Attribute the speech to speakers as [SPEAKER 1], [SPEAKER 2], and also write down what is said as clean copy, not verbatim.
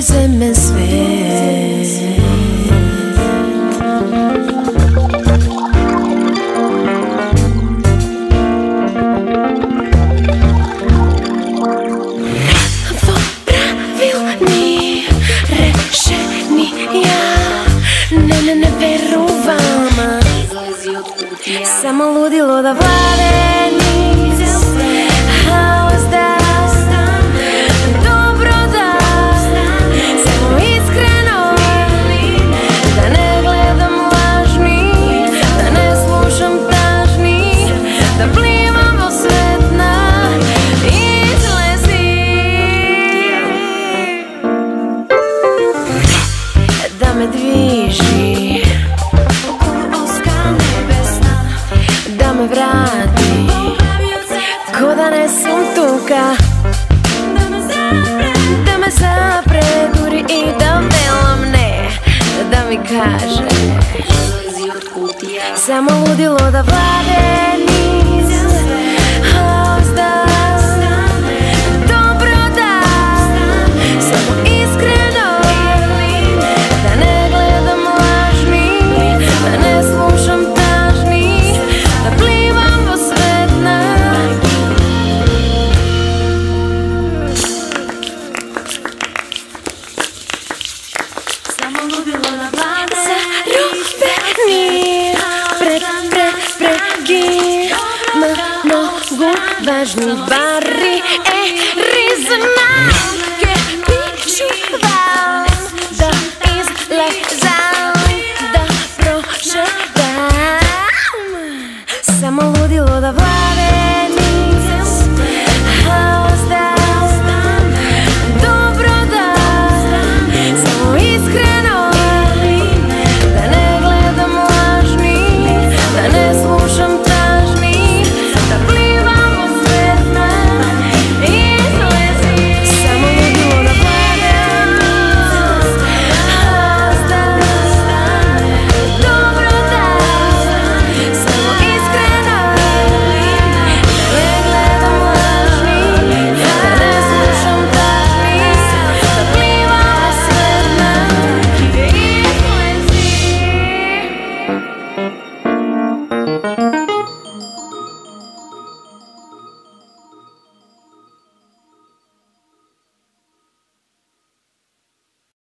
[SPEAKER 1] zeme svet. Ne veru vama, samo ludilo da vlade niz, haos da, dobro da, samo iskreno, da ne gledam lažni, da ne slušam tažni, da plivam po svetna izlezi, da me dviži, da me vrati, ko da nesem tuka, da me zapre, duri i da velam ne, da mi kaže samo ludilo da vlade niz, haos da, dobro da, samo iskreno, da ne gledam lažni, da ne slušam tažni, da plivam po svetna. Samo ludilo da vlade zarobeni, pregi, mnogo važni bari,